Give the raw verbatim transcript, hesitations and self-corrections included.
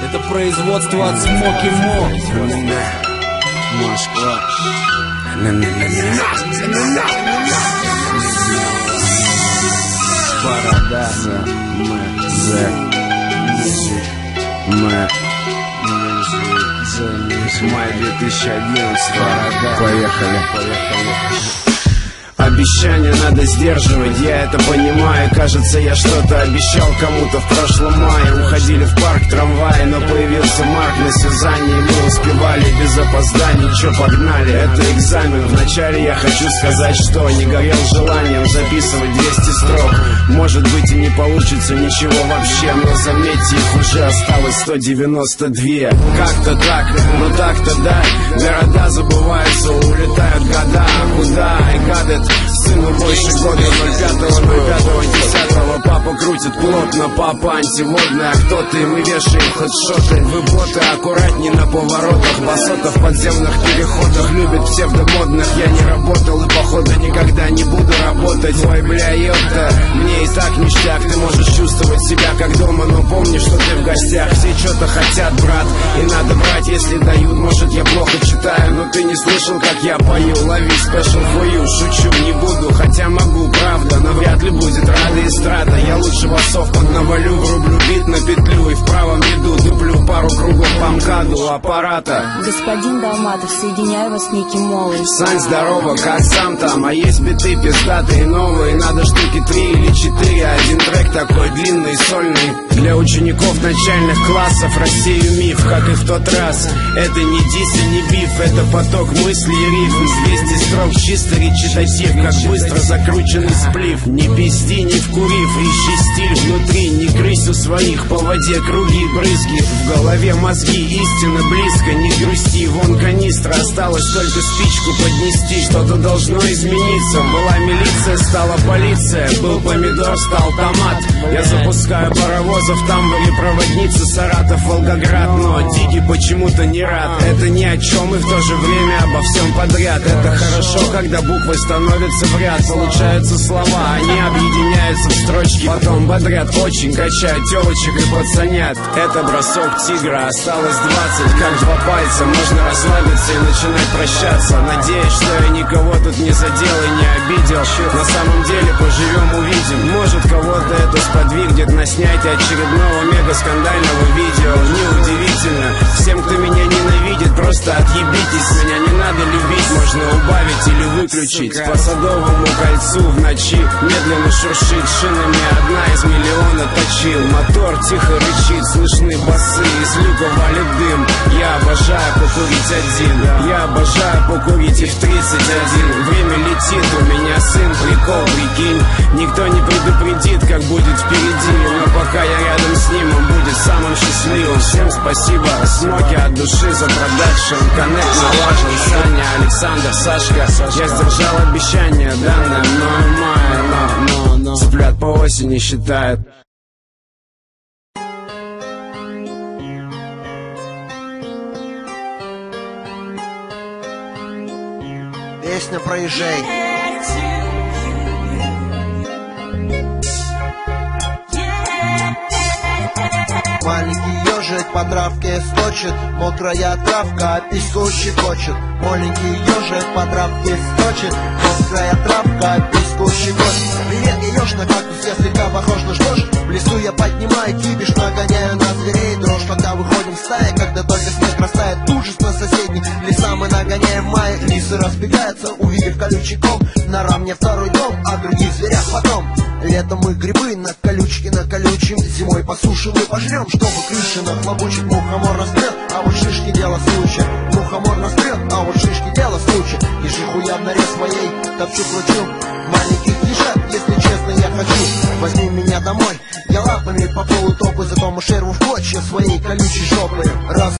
Это производство от Смоки Мо. Москва. Борода. Май две тысячи одиннадцатого. Поехали. Обещания надо сдерживать, я это понимаю. Кажется, я что-то обещал кому-то в прошлом мае. Уходили в парк трамваи, но появился Марк на Сюзанне, и мы успевали без опозданий. Чё, погнали, это экзамен. Вначале я хочу сказать, что не горел желанием записывать двести строк. Может быть, и не получится ничего вообще, но заметьте, их уже осталось сто девяносто два. Как-то так, ну так-то да. Города забываются, улетают года. А куда? И гадает сыну больше года. Ноль пятого, ноль пятого, десятого. Папа крутит плотно, папа антиводный. А кто ты? Мы вешаем хедшоты. Вы боты, аккуратней на поворотах. Басотов в подземных переходах. Любит псевдомодных. Я не работал и походу никогда не буду работать. Ой, бля, ёпта, мне и так ништяк. Ты можешь чувствовать себя как дома, но помни, что ты в гостях. Все что-то хотят, брат, и надо брать, если дают. Может, я плохо читаю, но ты не слышал, как я пою. Лови спешл for you, шучу, не буду, хотя могу, правда, но вряд ли будет рада эстрада. Я лучше басов поднавалю, врублю бит на петлю и в правом ряду дуплю пару кругов по МКАДу аппарата. Господин Долматов, соединяю вас с неким Молой. Сань, здорово, как сам там? А есть биты пиздатые новые, надо штуки три или четыре. Один трек такой длинный, сольный, для учеников начальных классов. Россию миф, как и в тот раз. Это не дис и не биф, это поток мыслей и рифм. двести строк чисто речитатив, как быстро закрученный сплив. Не пизди, не вкурив, ищи стиль внутри. Не крысь у своих, по воде круги, брызги. В голове мозги, истина близко. Не грусти, вон канистра, осталось только спичку поднести. Что-то должно измениться. Была милиция, стала полиция. Был помидор, стал томат. Я запускаю паровозов, тамбуре проводница. Саратов, Волгоград, но Дикий почему-то не рад. Это ни о чем и в то же время обо всем подряд. Это хорошо, когда буквы становятся в ряд. Получаются слова, они объединяются в строчки. Потом бодрят, очень качают телочек и пацанят. Это бросок тигра, осталось двадцать. Как два пальца, можно расслабиться и начинать прощаться. Надеюсь, что я никого тут не задел и не обидел. На самом деле поживем, увидим. Может, кого-то это сподвигнет на снятие очередного мега-скандального видео. Неудивительно, всем, кто меня ненавидит, просто отъебитесь. Меня не надо любить, можно убавить или выключить. По Садовому кольцу в ночи медленно шуршит шинами. Одна из миллиона точил. Мотор тихо рычит, слышны басы. Из люка валит дым. Я обожаю покурить один. Я обожаю покурить и в тридцать один. Время летит, у меня сын, прикол, прикинь. Никто не предупредит, как будет впереди. Но пока я рядом с ним, он будет самым счастливым. Всем спасибо, Смоки, от души за продакшн. Коннект налажен, Саня, Александр, Сашка. Я сдержал обещание данное, но мая, но, но, но цыплят по осени считают. Песня «Проезжай». Маленький ежик по травке сточит, мокрая травка письку щекочет. Маленький ежик по травке сточит, мокрая травка письку щекочет. Привет, я еж на кактус, я слегка похож на ждешь. В лесу я поднимаю кипиш, нагоняю на зверей дрожь. Когда выходим в стаи, когда только снег растает, ужас на соседних леса мы нагоняем в мае. Лисы разбегаются, увидев колючий ком. Нора мне второй дом, а других зверях потом. Летом мы грибы на колючке наколючим, зимой по суше мы пожрем, чтобы крыши нахлобучить. Мухомор настрел, а вот шишки дело случая. Мухомор настрел, а вот шишки дело случая. И жихуя в норе своей топчу, кручу. Маленьких лежат, если честно я хочу. Возьми меня домой, я лапами по полу топаю, зато мы шерву в клочья своей колючей жопы. Раз